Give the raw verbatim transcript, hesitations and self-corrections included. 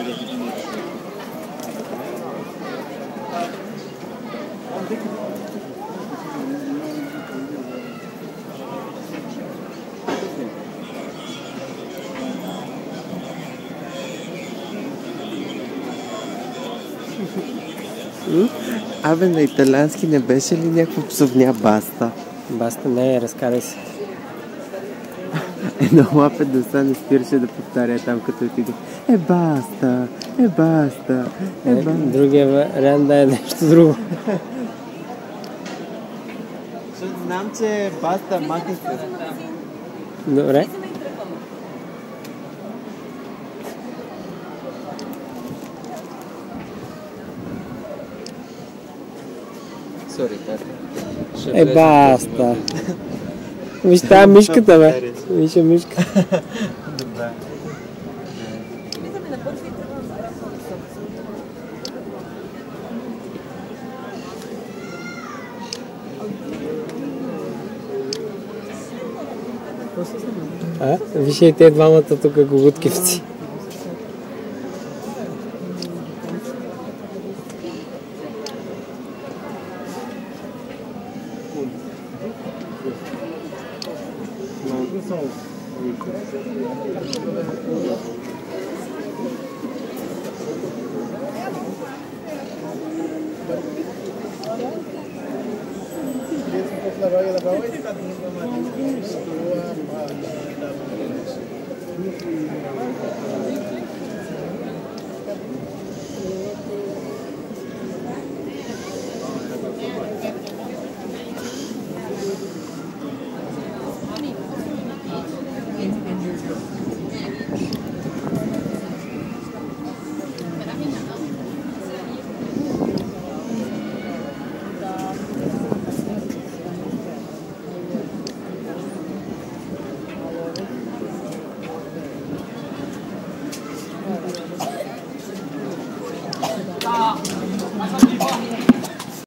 Абе, на италиански не беше ли някаква псовня баста? Баста не е, разкарай се. Едно лапе деца не спираше да повтаря там, като отиде. Е, баста! Е, баста! Е, баста! Другия вариант да е нещо друго. Защото знам, че баста маха се. Добре. Сори, тата. Е, баста! Виж тая мишката, бе. Виж е мишка. Добре. А? Виж и те двамата тук гугуткивци. La